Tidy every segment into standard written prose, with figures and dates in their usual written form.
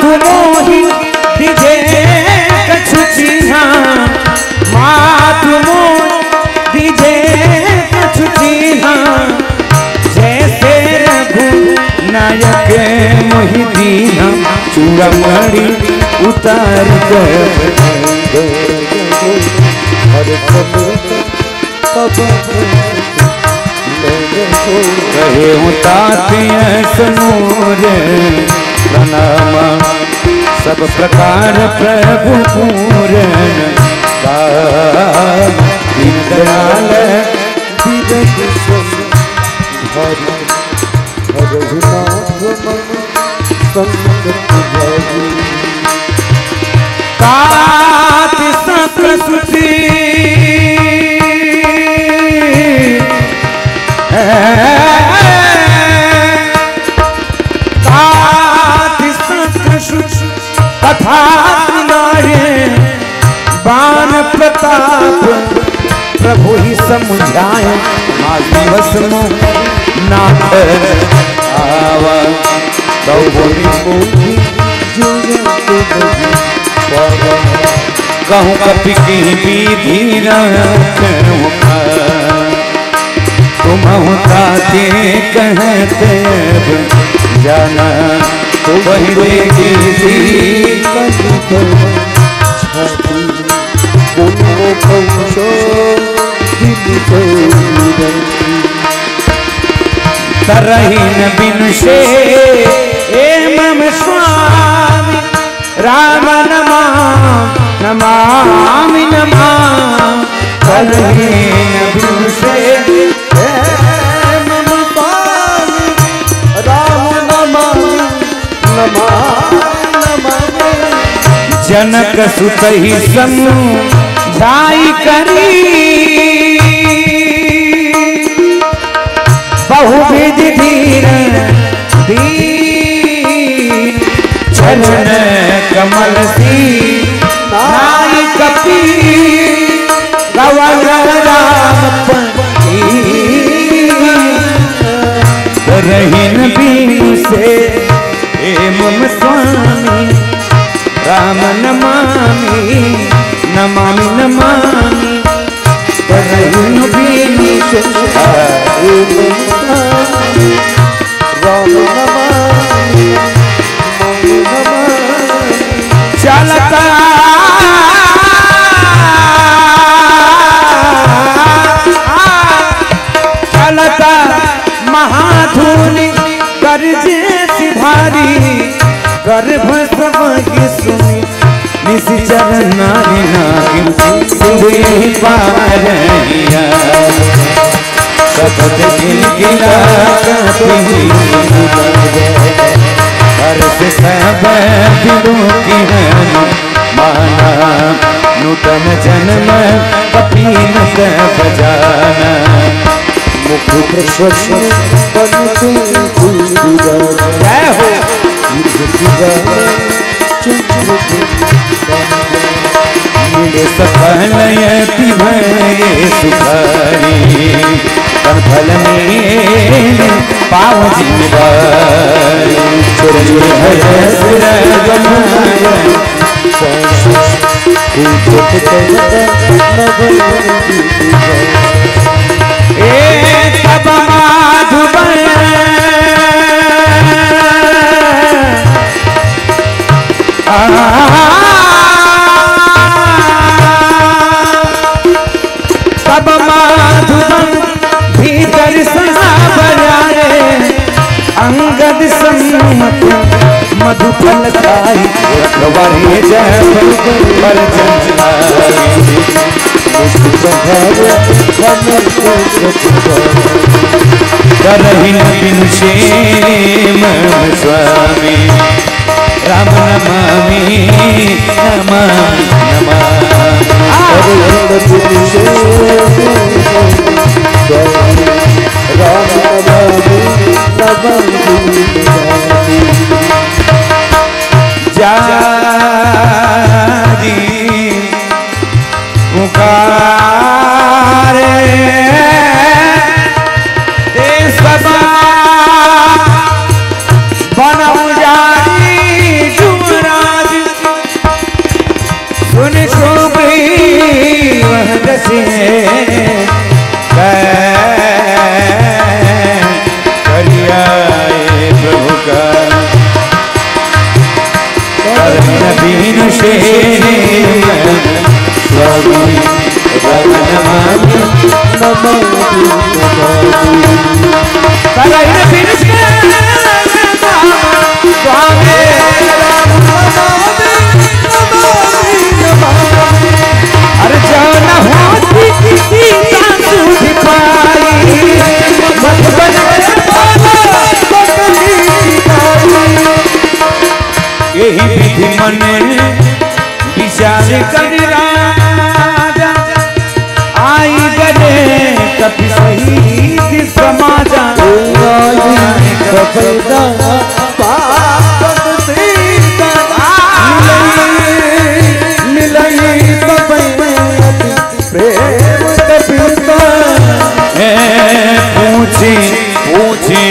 मातु मोहि दिजे कछु चिन्हा मातु मोहि दिजे कछु चिन्हा जैसे रघु नायक मोहि दीना चूड़ामणि उतार कहे तात्या समूर प्रणाम सब प्रकार प्रभु पूरन दीन दयाल तात सप्रसुति तथा बाण प्रताप प्रभु ही समुझाए दिवस नाथ आवा कहूँ कपि की विधि तुम ताते कहते जाना तो वही तरहीन बिनु से मम स्वामी राम नमामि नमामि तरहीन बिनु से मम स्वामी राम नमामि नमामि जनक सुत ही समझाई करी बहुविध धीर दीन चरण कमल सी नाई कपी गवन राम रहीन बीनु से मम स्वामी राम नमामि नमामि नमामि रहीन बीनु से चलता चलता महाधुनि करजे भारी गर्भ सब सुनी निश्चर नारी नागिन सुई पारहिया सतत गिला हर से सब दिलों की माना नूतन जन्म कपीन बजाना मुख प्रश्न जय हो मिले सफल यति भये सुखारी फल में पाव जिम्मेदारी तब माधुबन तब माधुबन भीतर बजाए अंगद सम्मत मधुफल खाई रखवारे जय पर करहीन बिनु से मम स्वामी राम नमामि नमामि जारी पुकारे देश बना बनम जारी जुए बिनु शेरे स्वामी राम नमामि नमामि करहिन बिनु शेरे स्वामी अरे जान होती सीता सुध पाई मत यही विधि मन विचार कर राजा आई गए कभी शहीद समाजा पूछे पूछे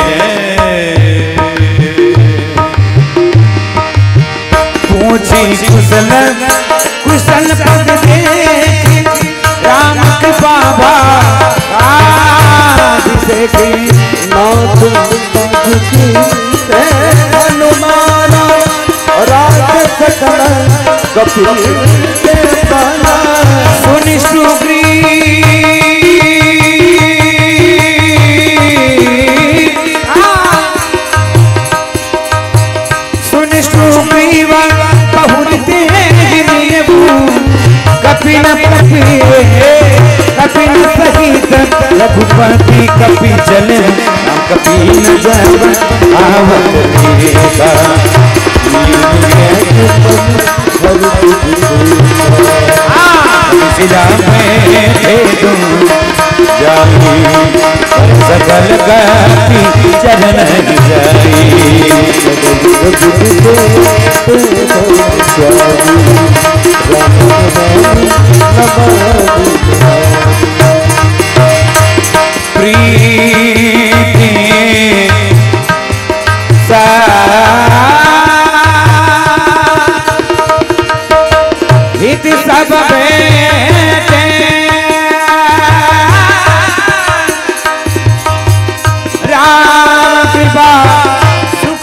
पूछे कुशल कुशल पद देख राम कृपा भाभी नाथ हनुमान राज सकल कपिल सुनि सुग्रीव बहुते कपिल कपिल सहित रघुपति कपि चल कपिल जब आवत देखा सकल गति चरण जाई प्रीति हित सब बेटे राम कृपा सुख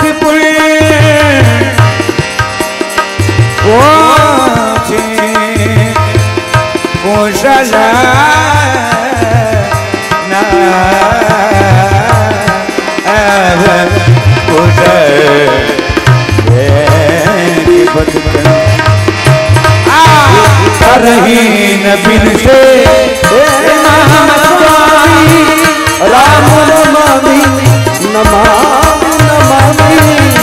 कुशल करहीन बिन से नाम स्वामी राम नमामि नमामि नमामि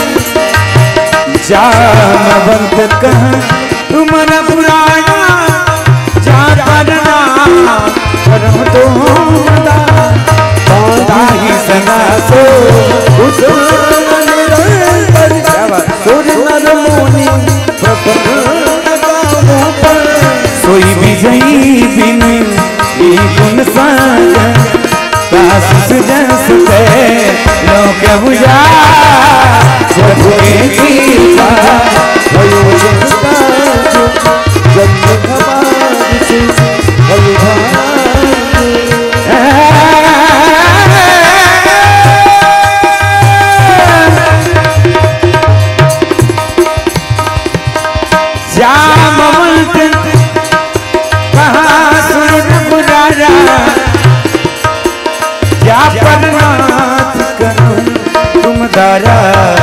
जामवंत कह तुम न पुराना जाना परम तो ताही सना सो सुर नर मुनि सोई विजयी बिन गुण साजा दास जस लोक बुझा प्रभु के कृपा भयो जामवंत कहा सुन पुराना जा परनाथ करूं तुम दारा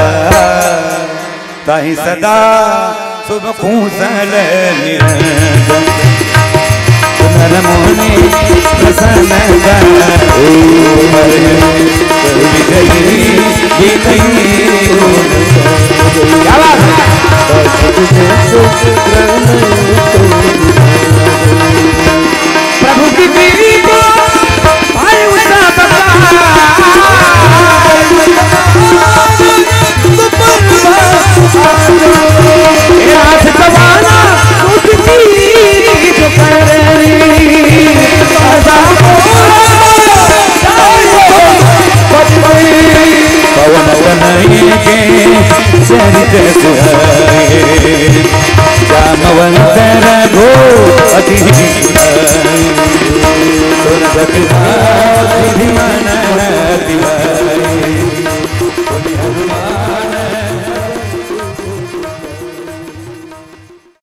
ताहि सदा शुभ कुशल निरंजन नर मोहने प्रसन्न प्रभु की पीढ़ी को जामवंत रघो अति सुरसति